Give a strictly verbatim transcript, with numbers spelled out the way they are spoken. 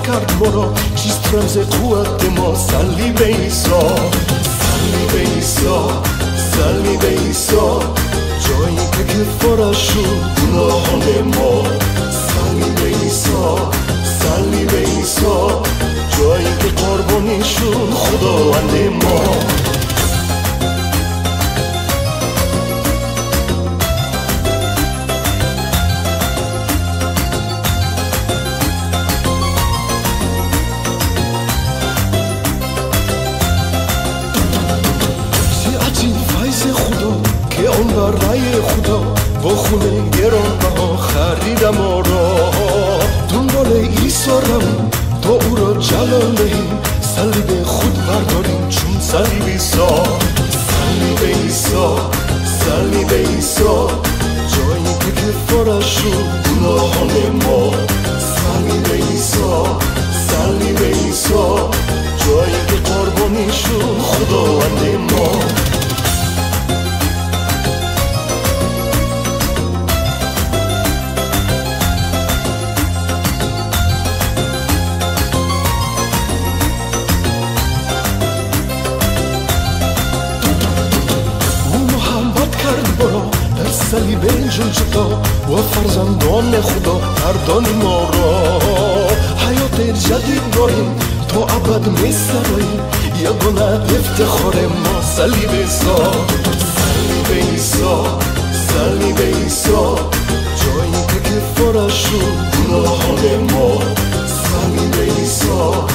کرد ما را چیست رمز قوت ما سلی به عیسی سلی به عیسی سلی به عیسی جایی که کفاره شد گناهان ما سلی به عیسی سلی به عیسی جایی که قربانی شد خداوند ما که اون برای خدا با خونه گرانبها خرید ما را دنبال عیسی رویم تا او را جلال دهیم صلیب خود برداریم چون صلیب عیسی صلیب عیسی صلیب عیسی جایی که کفاره شد گناهان ما صلیب عیسی صلیب عیسی جایی که قربانی شد خداوند ما در صلیب جلجتا و فرزندان خدا گردان ما را حیات جدید داریم تا ابد می‌سراییم یگانه افتخار ما صلیب عیسی صلیب عیسی صلیب عیسی جایی که کفاره شد گناهان ما صلیب عیسی